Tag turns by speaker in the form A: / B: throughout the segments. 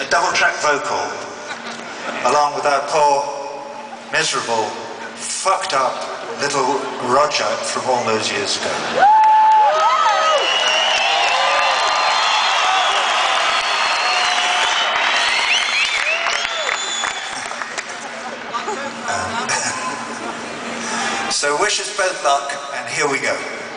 A: double-track vocal, along with our poor, miserable, fucked up little Roger from all those years ago. So wish us both luck, and here we go.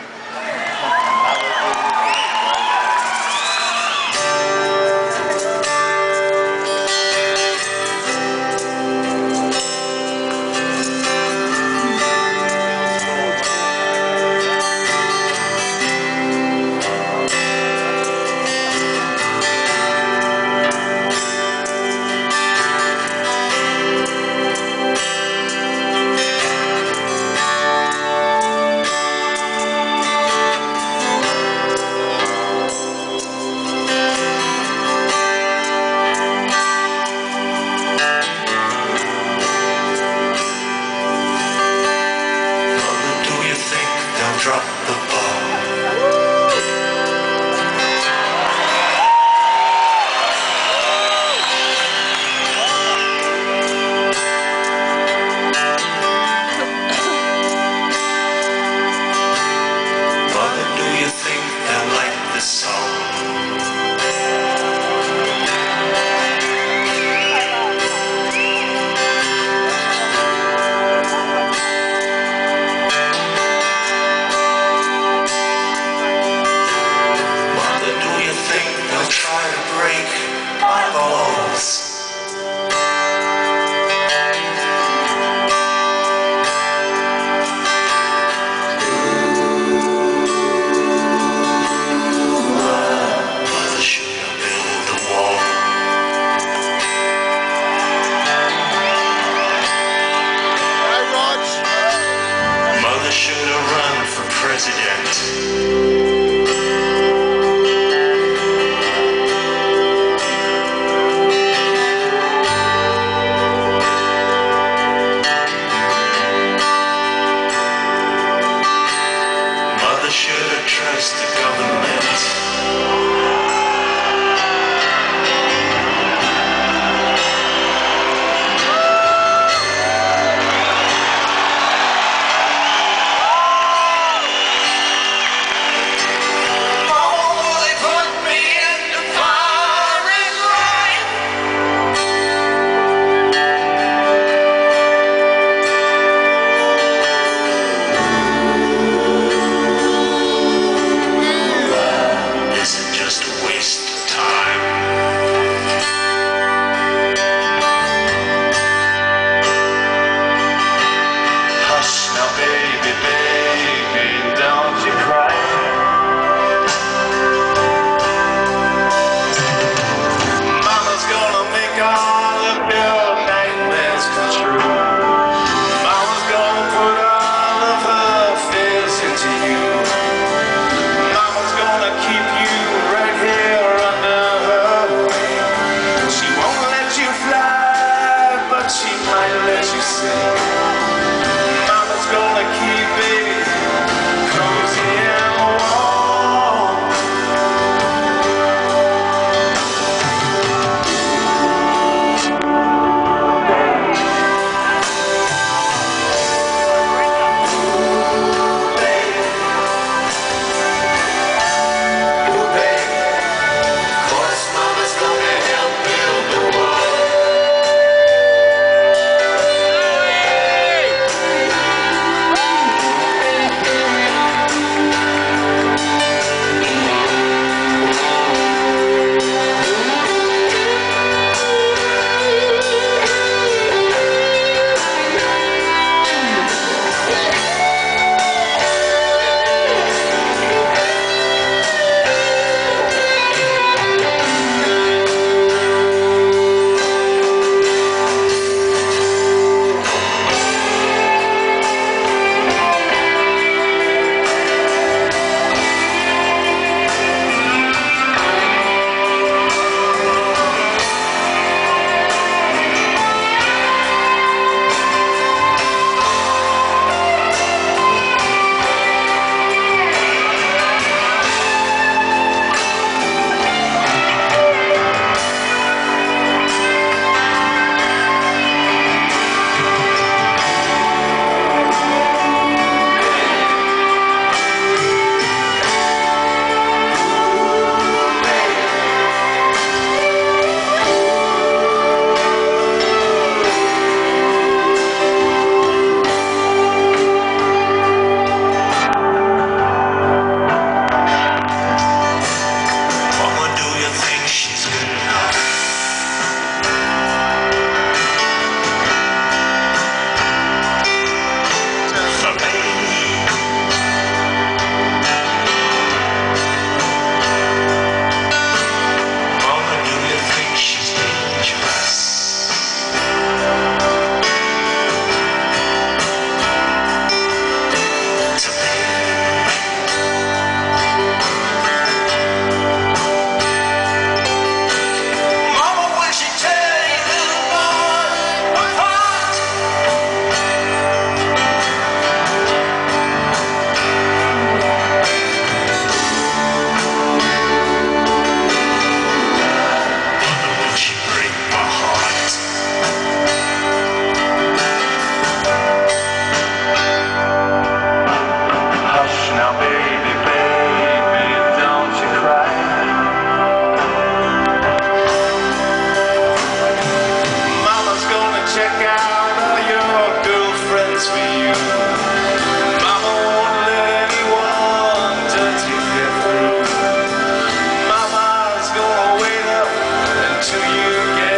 A: Drop the ball. Mother, do you think they'll like this song? Try to break my balls. Mother should have built a wall. Mother should have run for president. Should have trusted the government. Oh, they put me in the firing line. Just a waste of time. Hush now, baby, baby, don't you cry. Mama's gonna make all of your nightmares come true. Mama's gonna put all of her fears into you. Mama's gonna keep you right here under her wing. She won't let you fly, but she might let you sing. Mama's gonna keep baby cozy and warm. till you get